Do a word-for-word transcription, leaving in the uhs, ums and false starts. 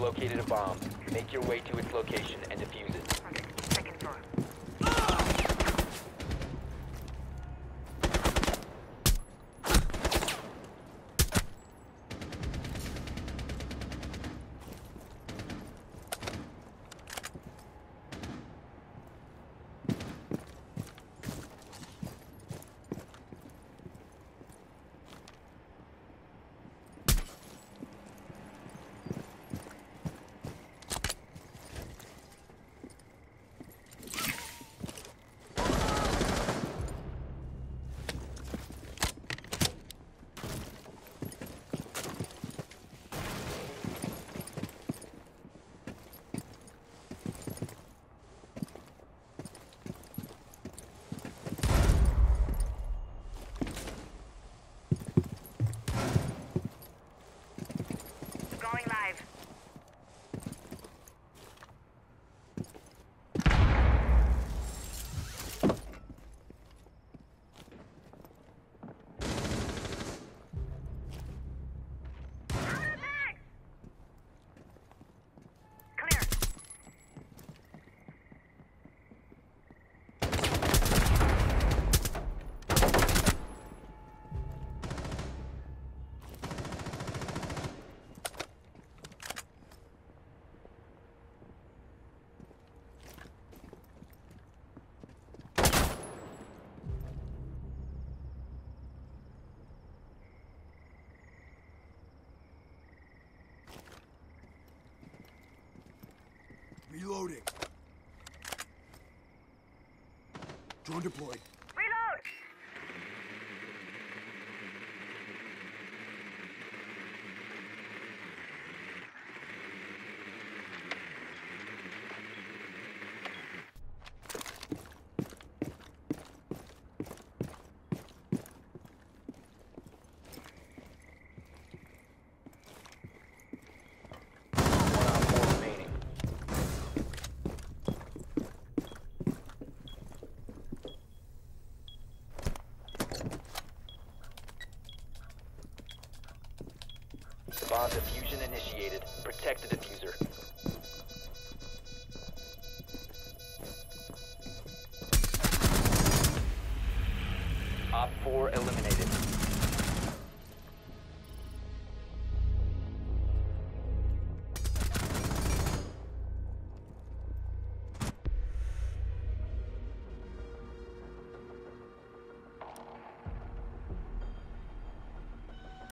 Located a bomb. Make your way to its location and defuse it. Second floor. Going live. Reloading. Drone deployed. Reload! One on four remaining. Bomb diffusion initiated. Protect the diffuser. Op four eliminated.